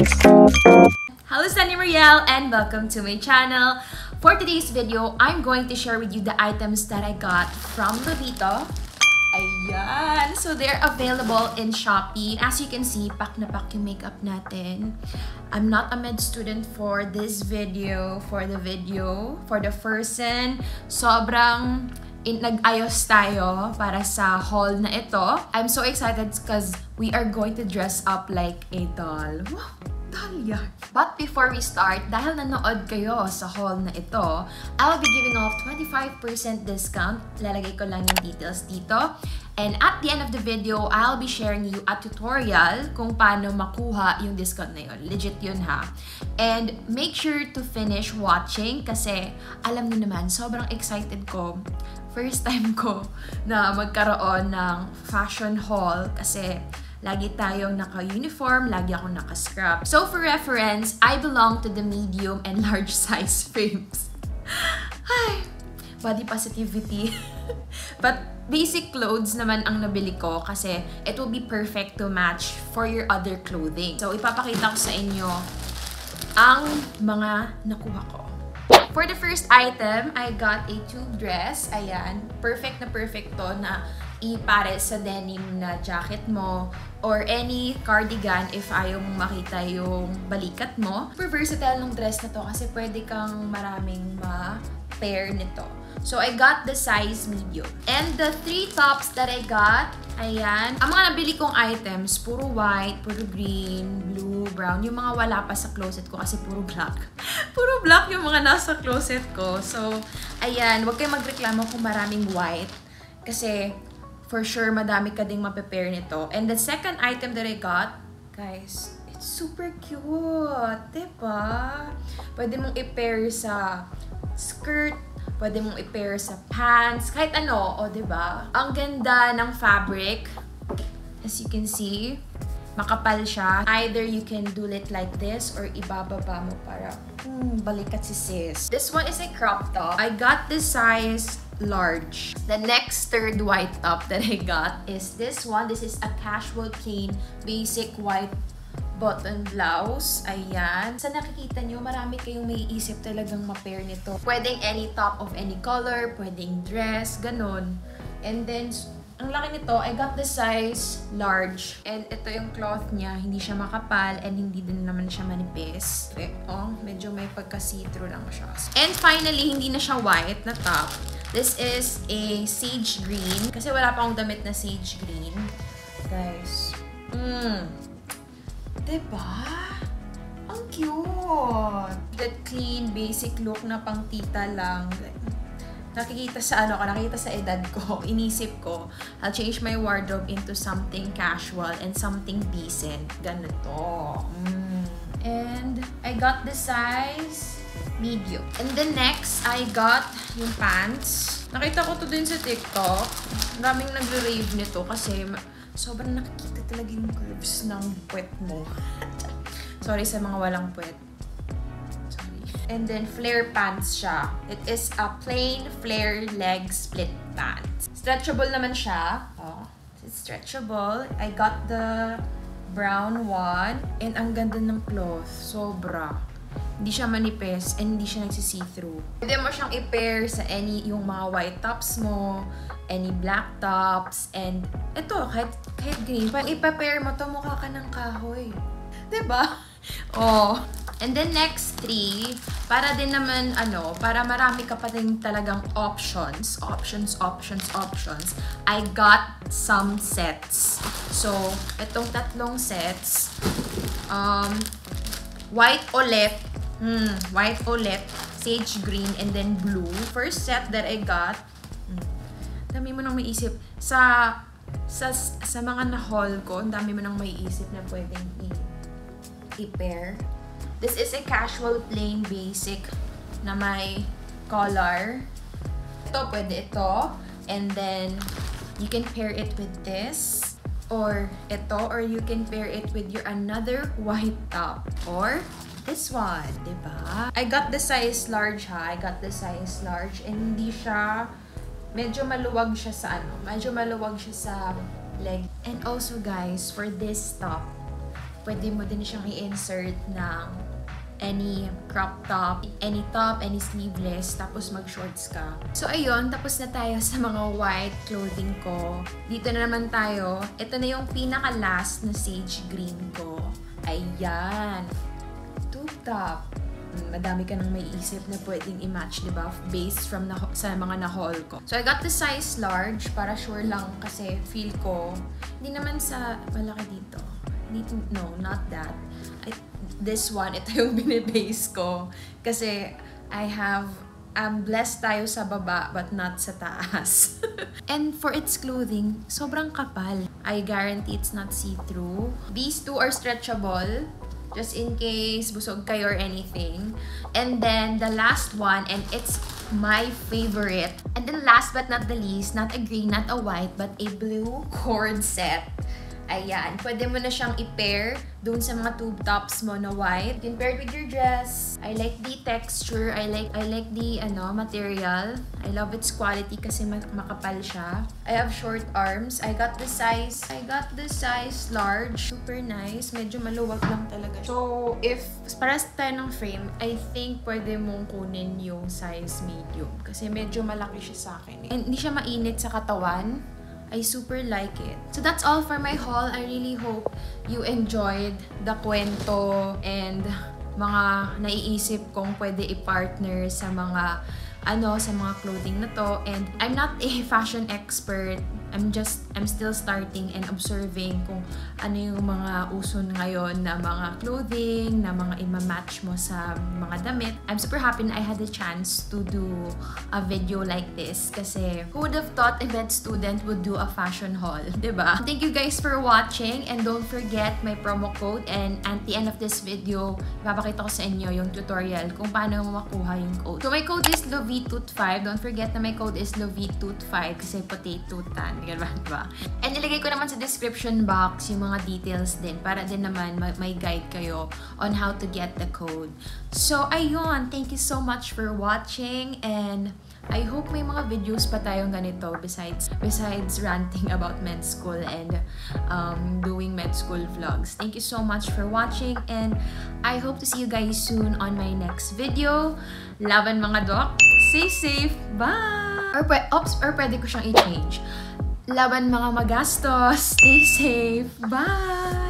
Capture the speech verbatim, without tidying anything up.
Hello, Sunny Mariel, and welcome to my channel. For today's video, I'm going to share with you the items that I got from Lovito. Ayan! So, they're available in Shopee. As you can see, pack na pack yung makeup natin. I'm not a med student for this video. For the video, for the person, sobrang in nag-ayos tayo para sa haul na ito. I'm so excited because we are going to dress up like a doll. Wow! Talia. But before we start, dahil nanood kayo sa haul na ito, I'll be giving off twenty-five percent discount. Lalagay ko lang yung details dito. And at the end of the video, I'll be sharing you a tutorial kung paano makuha yung discount na yun. Legit yun ha. And make sure to finish watching kasi alam niyo naman, sobrang excited ko. First time ko na magkaroon ng fashion haul kasi lagi tayong naka-uniform, lagi akong naka-scrap. So for reference, I belong to the medium and large size frames. Ay, body positivity. But basic clothes naman ang nabili ko kasi it will be perfect to match for your other clothing. So ipapakita ko sa inyo ang mga nakuha ko. For the first item, I got a tube dress. Ayan, perfect na perfect to na ipare sa denim na jacket mo or any cardigan if ayaw mong makita yung balikat mo. Super versatile ng dress na to kasi pwede kang maraming ma-pair nito. So, I got the size medium. And the three tops that I got, ayan. Ang mga nabili kong items, puro white, puro green, blue, brown. Yung mga wala pa sa closet ko kasi puro black. Puro black yung mga nasa closet ko. So, ayan. Huwag kayong magreklamo kung maraming white. Kasi, for sure, madami ka ding mape-pair nito. And the second item that I got, guys, it's super cute. Diba? Pwede mong i-pair sa skirt, pwede mong i-pair sa pants, kahit ano, o diba? Ang ganda ng fabric. As you can see, makapal siya. Either you can do it like this or ibababa mo para hmm, balikat si sis. This one is a crop top. I got this size large. The next third white top that I got is this one. This is a casual plain basic white button blouse. Ayan. Sa nakikita nyo, marami kayong may isip talagang ma-pair nito. Pwedeng any top of any color, pwedeng dress, ganun. And then, ang laki nito, I got the size large. And ito yung cloth niya, hindi siya makapal and hindi din naman siya manipis. Okay, oh, medyo may pagka-see-through lang siya. And finally, hindi na siya white na top. This is a sage green. Kasi wala pa akong damit na sage green. Guys. Mmm. Diba? Ang cute! That clean, basic look na pang tita lang. Nakikita sa ano ko, nakikita sa edad ko, inisip ko, I'll change my wardrobe into something casual and something decent. Ganito. Mm. And I got the size medium. And then next, I got yung pants. Nakita ko to din sa TikTok. Maraming nagre-rave nito kasi sobrang nakikita talaga yung curves ng puwet mo. Sorry sa mga walang puwet. Sorry. And then flare pants siya. It is a plain flare leg split pants. Stretchable naman siya. Oh, it's stretchable. I got the brown one. And ang ganda ng cloth. Sobra. Hindi siya manipis and hindi siya nagsisi-through. Pwede mo siyang i-pair sa any yung mga white tops mo, any black tops, and ito, kahit, kahit green. Pag ipa-pair mo to, mukha ka ng kahoy. Diba? Oh. And then next three, para din naman, ano, para marami ka pa din talagang options. Options, options, options. I got some sets. So, itong tatlong sets, um, white ulit, hmm, white ulit, sage green, and then blue. First set that I got, hmm, dami mo nang maiisip. Sa, sa, sa mga na-haul ko, dami mo nang maiisip na pwedeng i-pair. This is a casual, plain, basic na may collar. Ito, pwede ito. And then, you can pair it with this. Or ito, or you can pair it with your another white top. Or this one, diba? I got the size large ha. I got the size large. And hindi siya, medyo maluwag siya sa ano. Medyo maluwag siya sa leg. And also guys, for this top, pwede mo din siyang i-insert ng any crop top, any top, any sleeveless, tapos mag-shorts ka. So, ayun, tapos na tayo sa mga white clothing ko. Dito na naman tayo. Ito na yung pinaka-last na sage green ko. Ayan. Tube top. Madami ka nang may isip na pwedeng i-match, diba? Based from na, sa mga na-haul ko. So, I got the size large para sure lang kasi feel ko, hindi naman sa malaki dito. Dito, no, not that. I, this one, ito yung binibase ko. Kasi, I have, um, blessed tayo sa baba, but not sa taas. And for its clothing, sobrang kapal. I guarantee it's not see-through. These two are stretchable, just in case busog kayo or anything. And then, the last one, and it's my favorite. And then last but not the least, not a green, not a white, but a blue cord set. Ayan, pwede mo na siyang i-pair doon sa mga tube tops mo na white. You can pair it with your dress. I like the texture. I like I like the ano material. I love its quality kasi makapal siya. I have short arms. I got the size. I got the size large. Super nice. Medyo maluwag lang talaga. So, if paras tayo ng frame, I think pwede mong kunin yung size medium. Kasi medyo malaki siya sa akin. And hindi siya mainit sa katawan. I super like it. So that's all for my haul. I really hope you enjoyed the kwento and mga naiisip kong pwede i-partner sa mga ano, sa mga clothing na to. And I'm not a fashion expert. I'm just, I'm still starting and observing kung ano yung mga uso ngayon na mga clothing, na mga ima-match mo sa mga damit. I'm super happy na I had the chance to do a video like this kasi who would have thought a med student would do a fashion haul, diba? Thank you guys for watching and don't forget my promo code, and at the end of this video, ipapakita ko sa inyo yung tutorial kung paano mo makuha yung code. So my code is Lovitoot five. Don't forget na my code is Lovitoot five kasi potato tan. Diba? And ilagay ko naman sa description box yung mga details din para din naman may guide kayo on how to get the code. So, ayun. Thank you so much for watching and I hope may mga videos pa tayong ganito besides besides ranting about med school and um, doing med school vlogs. Thank you so much for watching and I hope to see you guys soon on my next video. Laban mga doc! Stay safe! Bye! Or, oops, or pwede ko siyang i-change. Laban mga magastos! Stay safe! Bye!